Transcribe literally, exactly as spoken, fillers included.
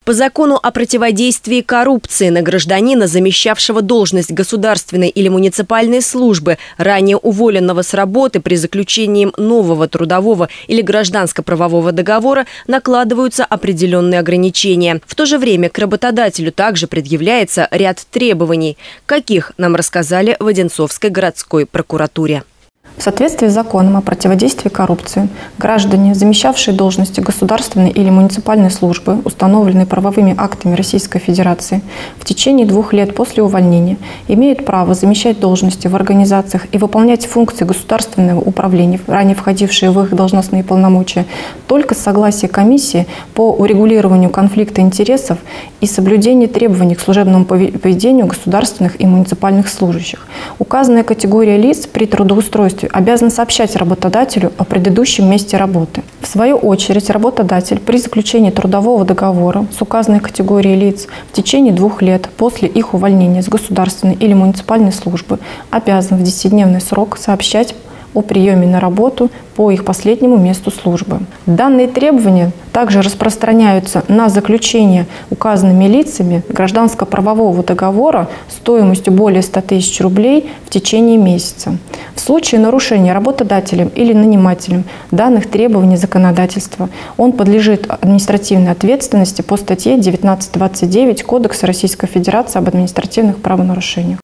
По закону о противодействии коррупции на гражданина, замещавшего должность государственной или муниципальной службы, ранее уволенного с работы при заключении нового трудового или гражданско-правового договора, накладываются определенные ограничения. В то же время к работодателю также предъявляется ряд требований. Каких, нам рассказали в Одинцовской городской прокуратуре. В соответствии с законом о противодействии коррупции, граждане, замещавшие должности государственной или муниципальной службы, установленные правовыми актами Российской Федерации, в течение двух лет после увольнения имеют право замещать должности в организациях и выполнять функции государственного управления, ранее входившие в их должностные полномочия, только с согласия комиссии по урегулированию конфликта интересов и соблюдения требований к служебному поведению государственных и муниципальных служащих. Указанная категория лиц при трудоустройстве обязан сообщать работодателю о предыдущем месте работы. В свою очередь, работодатель при заключении трудового договора с указанной категорией лиц в течение двух лет после их увольнения с государственной или муниципальной службы обязан в десятидневный срок сообщать о приеме на работу по их последнему месту службы. Данные требования также распространяются на заключение указанными лицами гражданско-правового договора стоимостью более ста тысяч рублей в течение месяца. В случае нарушения работодателем или нанимателем данных требований законодательства он подлежит административной ответственности по статье девятнадцать двадцать девять Кодекса Российской Федерации об административных правонарушениях.